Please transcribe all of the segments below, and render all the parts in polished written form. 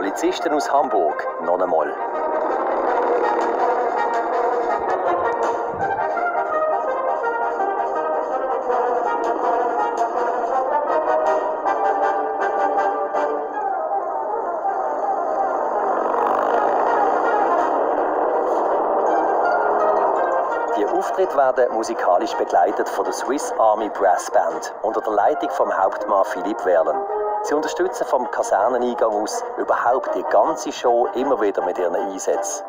Polizisten aus Hamburg noch einmal. Die Auftritte werden musikalisch begleitet von der Swiss Army Brass Band unter der Leitung vom Hauptmann Philipp Werlen. Sie unterstützen vom Kaserneneingang aus überhaupt die ganze Show immer wieder mit ihren Einsätzen.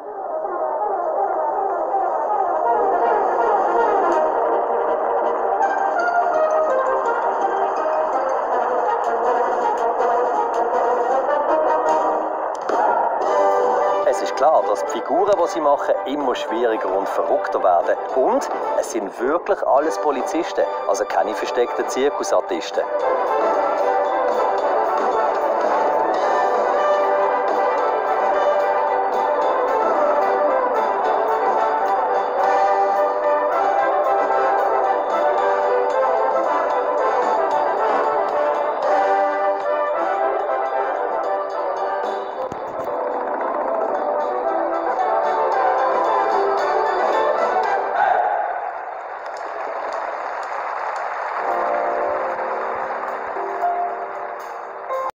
Es ist klar, dass die Figuren, die sie machen, immer schwieriger und verrückter werden. Und es sind wirklich alles Polizisten, also keine versteckten Zirkusartisten.